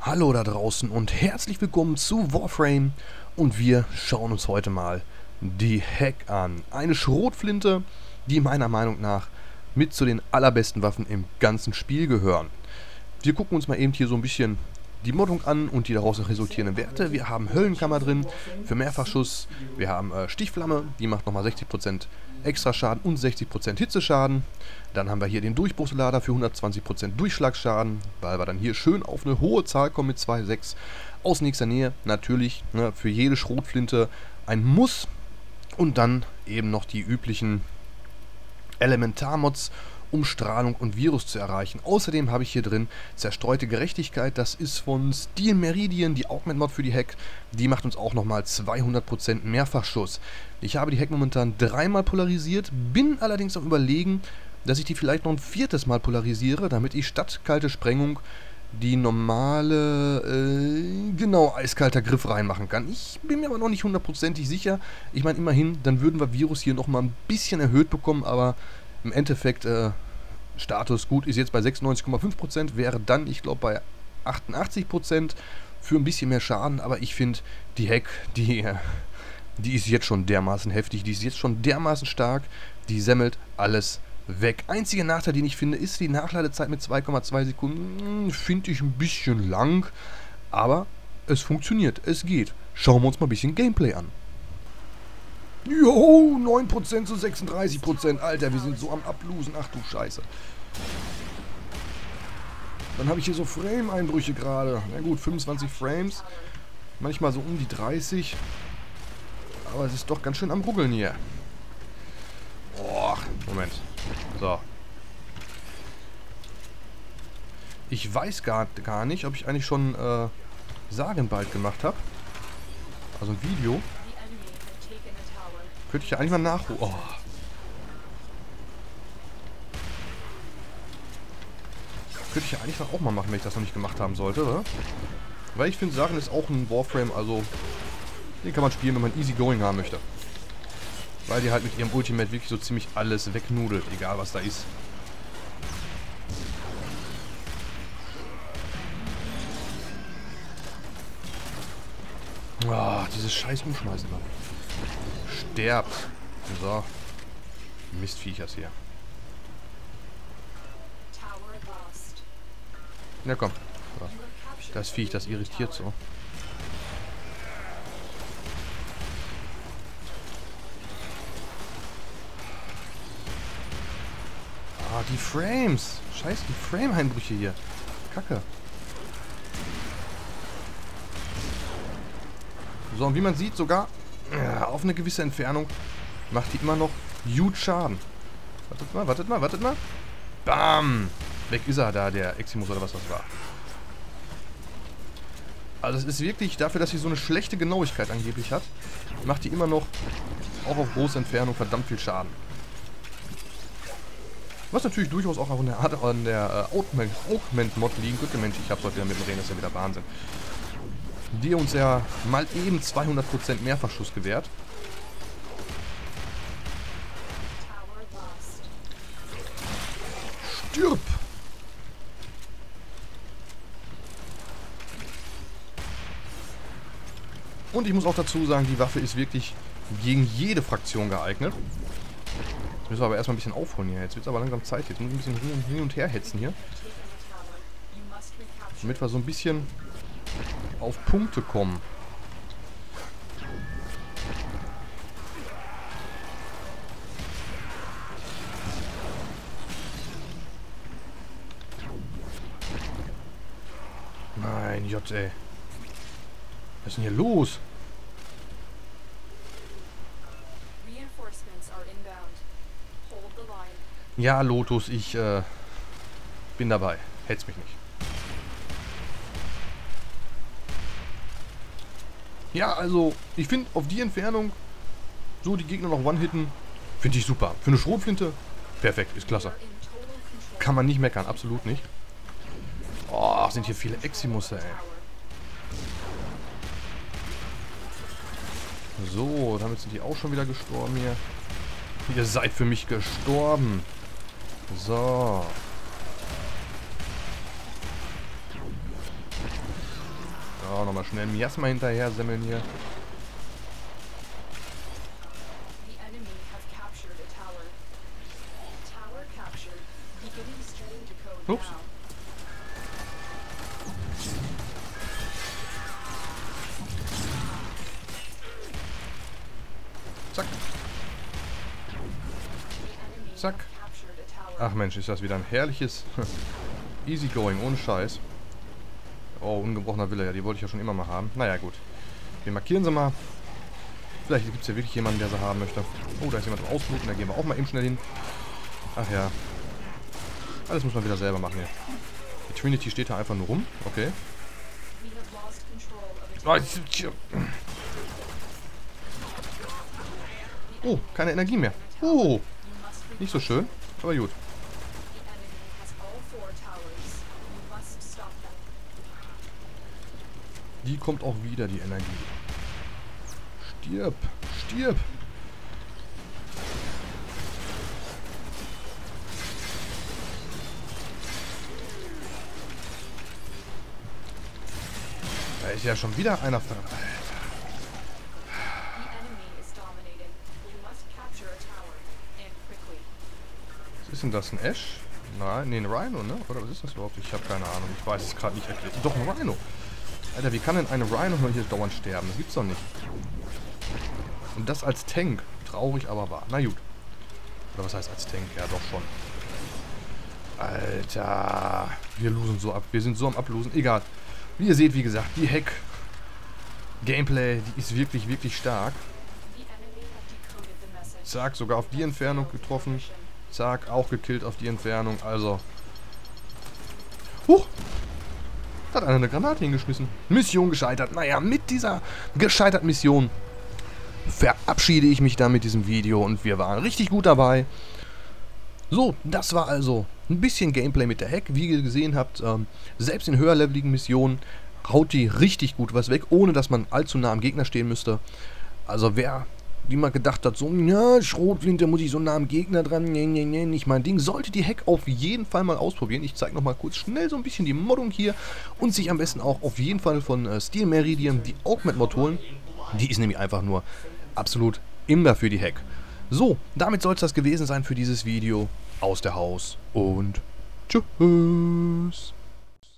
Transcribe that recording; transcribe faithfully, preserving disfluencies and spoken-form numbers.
Hallo da draußen und herzlich willkommen zu Warframe und wir schauen uns heute mal die Hek an. Eine Schrotflinte, die meiner Meinung nach mit zu den allerbesten Waffen im ganzen Spiel gehören. Wir gucken uns mal eben hier so ein bisschen die Moddung an und die daraus resultierenden Werte. Wir haben Höllenkammer drin für Mehrfachschuss, wir haben äh, Stichflamme, die macht nochmal sechzig Prozent extra Schaden und sechzig Prozent Hitzeschaden. Dann haben wir hier den Durchbruchslader für hundertzwanzig Prozent Durchschlagsschaden, weil wir dann hier schön auf eine hohe Zahl kommen mit zwei Komma sechs. Aus nächster Nähe natürlich, ne, für jede Schrotflinte ein Muss. Und dann eben noch die üblichen Elementarmods, um Strahlung und Virus zu erreichen. Außerdem habe ich hier drin Zerstreute Gerechtigkeit, das ist von Steel Meridian, die Augment-Mod für die Hek. Die macht uns auch nochmal zweihundert Prozent Mehrfachschuss. Ich habe die Hek momentan dreimal polarisiert, bin allerdings am Überlegen, dass ich die vielleicht noch ein viertes Mal polarisiere, damit ich statt kalte Sprengung die normale, äh, genau, eiskalter Griff reinmachen kann. Ich bin mir aber noch nicht hundertprozentig sicher. Ich meine, immerhin, dann würden wir Virus hier nochmal ein bisschen erhöht bekommen, aber im Endeffekt, äh, Status gut ist jetzt bei sechsundneunzig Komma fünf Prozent, wäre dann, ich glaube, bei achtundachtzig Prozent für ein bisschen mehr Schaden, aber ich finde, die Hek, die, die ist jetzt schon dermaßen heftig, die ist jetzt schon dermaßen stark, die semmelt alles weg. Einziger Nachteil, den ich finde, ist die Nachladezeit mit zwei Komma zwei Sekunden. Finde ich ein bisschen lang, aber es funktioniert, es geht. Schauen wir uns mal ein bisschen Gameplay an. Jo, neun Prozent zu sechsunddreißig Prozent. Alter, wir sind so am Ablosen. Ach du Scheiße. Dann habe ich hier so Frame-Einbrüche gerade. Na gut, fünfundzwanzig Frames. Manchmal so um die dreißig. Aber es ist doch ganz schön am Ruckeln hier. Boah, Moment. So. Ich weiß gar, gar nicht, ob ich eigentlich schon äh, Sagenbald gemacht habe. Also ein Video. Könnte ich ja eigentlich mal nachholen. Oh. Könnte ich ja eigentlich auch mal machen, wenn ich das noch nicht gemacht haben sollte, oder? Weil ich finde, Sagen ist auch ein Warframe, also den kann man spielen, wenn man easy going haben möchte. Weil die halt mit ihrem Ultimate wirklich so ziemlich alles wegnudelt, egal was da ist. Ah, oh, dieses scheiß Umschmeißen da. Sterbt. So. Mistviechers hier. Na komm. So. Das Viech, das irritiert so. Ah, die Frames. Scheiß, die Frame-Einbrüche hier. Kacke. So, und wie man sieht, sogar ja, auf eine gewisse Entfernung macht die immer noch huge Schaden. Wartet mal, wartet mal, wartet mal. Bam! Weg ist er da, der Eximus oder was das war. Also es ist wirklich, dafür, dass sie so eine schlechte Genauigkeit angeblich hat, macht die immer noch, auch auf große Entfernung, verdammt viel Schaden. Was natürlich durchaus auch an der, an der äh, Augment-Mod liegen könnte. Mensch, ich hab's heute wieder mit dem Reden, das ist ja wieder Wahnsinn. Die uns ja mal eben zweihundert Prozent Mehrfachschuss gewährt. Stirb! Und ich muss auch dazu sagen, die Waffe ist wirklich gegen jede Fraktion geeignet. Jetzt müssen wir aber erstmal ein bisschen aufholen hier. Jetzt wird es aber langsam Zeit. Jetzt muss ich ein bisschen hin und her hetzen hier. Damit wir so ein bisschen auf Punkte kommen. Nein, J, ey. Was ist denn hier los? Ja, Lotus, ich äh, bin dabei. Hetz mich nicht. Ja, also, ich finde auf die Entfernung so die Gegner noch one-hitten, finde ich super. Für eine Schrotflinte, perfekt, ist klasse. Kann man nicht meckern, absolut nicht. Oh, sind hier viele Eximusse, ey. So, damit sind die auch schon wieder gestorben hier. Ihr seid für mich gestorben. So. Oh, nochmal schnell Miasma hinterher semmeln hier. Ups. Zack. Zack. Ach Mensch, ist das wieder ein herrliches Easy Going, ohne Scheiß. Oh, ungebrochener Wille, ja, die wollte ich ja schon immer mal haben. Naja, gut. Wir markieren sie mal. Vielleicht gibt es ja wirklich jemanden, der sie haben möchte. Oh, da ist jemand am Ausbluten, da gehen wir auch mal eben schnell hin. Ach ja. Alles muss man wieder selber machen hier. Die Trinity steht da einfach nur rum. Okay. Oh, keine Energie mehr. Oh, nicht so schön, aber gut. Die kommt auch wieder, die Energie. Stirb, stirb. Da ist ja schon wieder einer ver... Alter. Was ist denn das? Ein Ash? Nein, nee, ein Rhino, ne? Oder was ist das überhaupt? Ich habe keine Ahnung. Ich weiß es gerade nicht erklärt. Doch, ein Rhino. Alter, wie kann denn eine Rhino nur hier dauernd sterben? Das gibt's doch nicht. Und das als Tank. Traurig, aber wahr. Na gut. Oder was heißt als Tank? Ja, doch schon. Alter. Wir losen so ab. Wir sind so am Ablosen. Egal. Wie ihr seht, wie gesagt, die Hack Gameplay, die ist wirklich, wirklich stark. Zack, sogar auf die Entfernung getroffen. Zack, auch gekillt auf die Entfernung. Also. Huch! Da hat einer eine Granate hingeschmissen. Mission gescheitert. Naja, mit dieser gescheiterten Mission verabschiede ich mich dann mit diesem Video und wir waren richtig gut dabei. So, das war also ein bisschen Gameplay mit der Hack. Wie ihr gesehen habt, ähm, selbst in höherleveligen Missionen haut die richtig gut was weg, ohne dass man allzu nah am Gegner stehen müsste. Also wer die mal gedacht hat, so, ja, Schrotflinte, muss ich so nah am Gegner dran, nee, nee, nee, nicht mein Ding, sollte die Hack auf jeden Fall mal ausprobieren. Ich zeige nochmal kurz schnell so ein bisschen die Moddung hier und sich am besten auch auf jeden Fall von äh, Steel Meridian die Augment-Mod holen. Die ist nämlich einfach nur absolut immer für die Hack. So, damit soll es das gewesen sein für dieses Video. Aus der Haus und tschüss.